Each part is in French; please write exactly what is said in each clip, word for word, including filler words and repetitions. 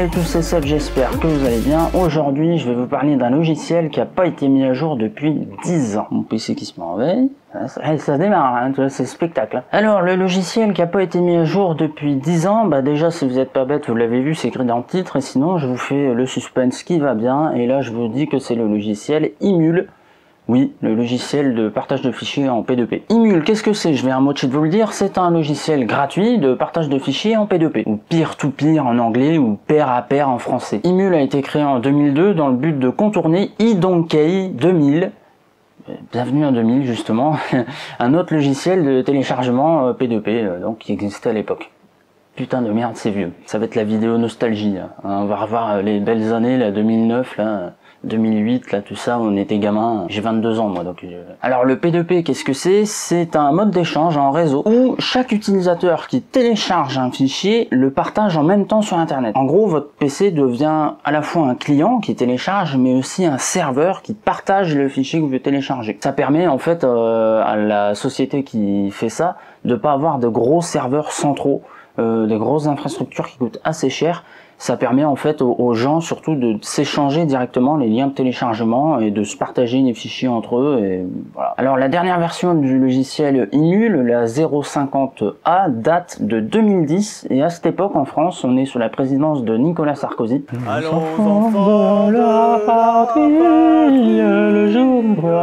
Salut à tous, c'est Seb, j'espère que vous allez bien. Aujourd'hui, je vais vous parler d'un logiciel qui n'a pas été mis à jour depuis dix ans. Mon P C qui se met en veille, ça, ça démarre, hein, c'est spectacle. Hein. Alors, le logiciel qui n'a pas été mis à jour depuis dix ans, bah déjà, si vous n'êtes pas bête, vous l'avez vu, c'est écrit dans le titre, et sinon, je vous fais le suspense qui va bien, et là, je vous dis que c'est le logiciel Imul. Oui, le logiciel de partage de fichiers en P deux P. Imul, qu'est-ce que c'est? Je vais un mot de vous le dire, c'est un logiciel gratuit de partage de fichiers en P deux P, ou peer-to-peer en anglais, ou pair à pair en français. Imul a été créé en deux mille deux dans le but de contourner iDonkey deux mille, bienvenue en deux mille justement, un autre logiciel de téléchargement P deux P, donc qui existait à l'époque. Putain de merde, c'est vieux. Ça va être la vidéo nostalgie. Hein. On va revoir les belles années, là, deux mille neuf, là... deux mille huit, là, tout ça, on était gamin. J'ai vingt-deux ans, moi, donc... Je... Alors, le P deux P, qu'est-ce que c'est? C'est un mode d'échange en réseau où chaque utilisateur qui télécharge un fichier le partage en même temps sur Internet. En gros, votre P C devient à la fois un client qui télécharge, mais aussi un serveur qui partage le fichier que vous téléchargez. Ça permet, en fait, euh, à la société qui fait ça de pas avoir de gros serveurs centraux, euh, des grosses infrastructures qui coûtent assez cher. Ça permet en fait aux, aux gens surtout de s'échanger directement les liens de téléchargement et de se partager les fichiers entre eux. Et voilà. Alors la dernière version du logiciel Imul, la zéro cinquante A, date de deux mille dix et à cette époque en France, on est sous la présidence de Nicolas Sarkozy. Allons enfants de la patrie, le jour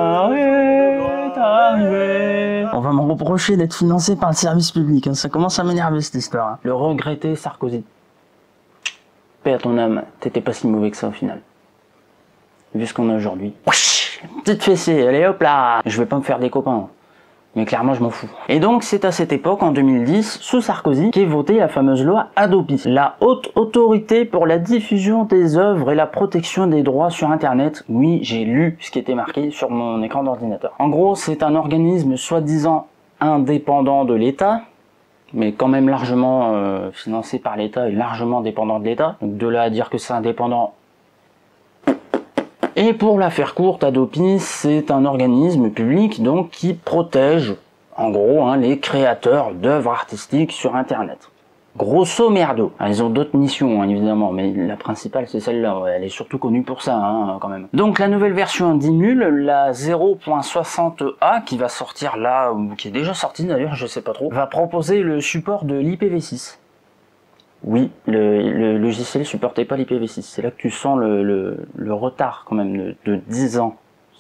est arrivé. On va me reprocher d'être financé par le service public, hein. Ça commence à m'énerver cette histoire. Hein. Le regretté Sarkozy. Paix à ton âme, t'étais pas si mauvais que ça au final. Vu ce qu'on a aujourd'hui. Petite fessée, allez hop là. Je vais pas me faire des copains. Mais clairement je m'en fous. Et donc c'est à cette époque, en deux mille dix, sous Sarkozy, qu'est votée la fameuse loi Hadopi. La haute autorité pour la diffusion des œuvres et la protection des droits sur internet. Oui, j'ai lu ce qui était marqué sur mon écran d'ordinateur. En gros, c'est un organisme soi-disant indépendant de l'État, mais quand même largement euh, financé par l'État et largement dépendant de l'État. Donc de là à dire que c'est indépendant. Et pour la faire courte, Hadopi, c'est un organisme public donc qui protège, en gros, hein, les créateurs d'œuvres artistiques sur Internet. Grosso merdo. Alors, ils ont d'autres missions, hein, évidemment, mais la principale, c'est celle-là. Ouais, elle est surtout connue pour ça, hein, quand même. Donc, la nouvelle version d'Imul, la zéro point soixante A, qui va sortir là, ou qui est déjà sortie d'ailleurs, je sais pas trop, va proposer le support de l'I P v six. Oui, le, le logiciel supportait pas l'I P v six. C'est là que tu sens le, le, le retard, quand même, de, de dix ans.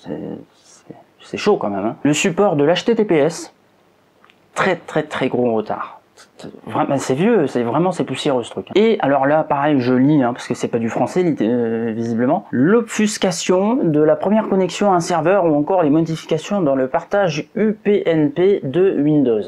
C'est chaud, quand même. Hein. Le support de l'H T T P S, très, très, très gros retard. Vraiment, c'est vieux, c'est vraiment c'est poussiéreux ce truc. Et alors là, pareil, je lis, hein, parce que c'est pas du français, euh, visiblement, l'obfuscation de la première connexion à un serveur ou encore les modifications dans le partage U P n P de Windows.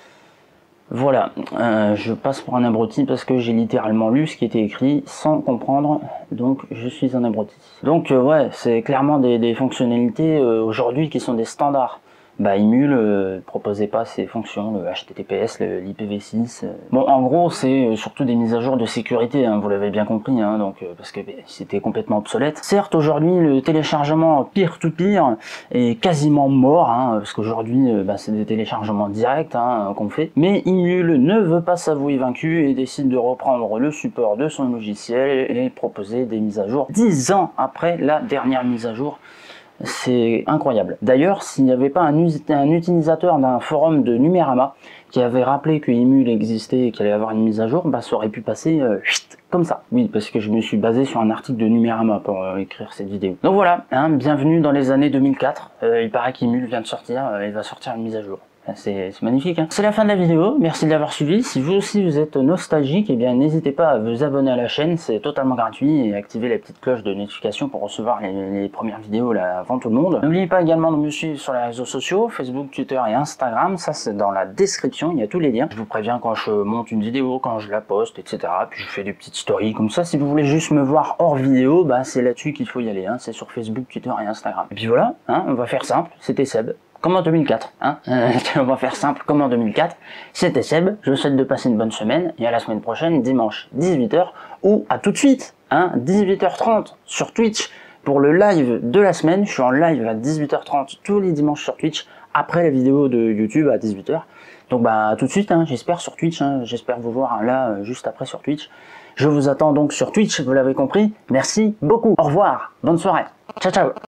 Voilà, euh, je passe pour un abruti parce que j'ai littéralement lu ce qui était écrit sans comprendre, donc je suis un abruti. Donc euh, ouais, c'est clairement des, des fonctionnalités euh, aujourd'hui qui sont des standards. Bah Imul euh, proposait pas ces fonctions, le H T T P S, l'I P v six. Euh. Bon, en gros, c'est surtout des mises à jour de sécurité, hein, vous l'avez bien compris, hein, donc euh, parce que bah, c'était complètement obsolète. Certes, aujourd'hui, le téléchargement peer-to-peer est quasiment mort, hein, parce qu'aujourd'hui, euh, bah, c'est des téléchargements directs hein, qu'on fait. Mais Imul ne veut pas s'avouer vaincu et décide de reprendre le support de son logiciel et proposer des mises à jour dix ans après la dernière mise à jour. C'est incroyable. D'ailleurs, s'il n'y avait pas un, un utilisateur d'un forum de Numérama qui avait rappelé que Imul existait et qu'il allait y avoir une mise à jour, bah ça aurait pu passer euh, chut, comme ça. Oui, parce que je me suis basé sur un article de Numérama pour euh, écrire cette vidéo. Donc voilà, hein, bienvenue dans les années deux mille quatre. Euh, il paraît qu'Imul vient de sortir, euh, il va sortir une mise à jour. C'est magnifique. Hein. C'est la fin de la vidéo, merci de l'avoir suivi. Si vous aussi vous êtes nostalgique, eh bien n'hésitez pas à vous abonner à la chaîne, c'est totalement gratuit, et activer la petite cloche de notification pour recevoir les, les premières vidéos là, avant tout le monde. N'oubliez pas également de me suivre sur les réseaux sociaux, Facebook, Twitter et Instagram, ça c'est dans la description, il y a tous les liens. Je vous préviens quand je monte une vidéo, quand je la poste, et cetera. Puis je fais des petites stories comme ça. Si vous voulez juste me voir hors vidéo, bah c'est là-dessus qu'il faut y aller, hein. C'est sur Facebook, Twitter et Instagram. Et puis voilà, hein, on va faire simple, c'était Seb. Comme en deux mille quatre, hein. Euh, on va faire simple, comme en deux mille quatre. C'était Seb, je vous souhaite de passer une bonne semaine, et à la semaine prochaine, dimanche, dix-huit heures, ou à tout de suite, hein, dix-huit heures trente, sur Twitch, pour le live de la semaine. Je suis en live à dix-huit heures trente tous les dimanches sur Twitch, après la vidéo de YouTube à dix-huit heures. Donc bah tout de suite, hein, j'espère sur Twitch, hein, j'espère vous voir hein, là euh, juste après sur Twitch. Je vous attends donc sur Twitch, vous l'avez compris. Merci beaucoup. Au revoir. Bonne soirée. Ciao ciao.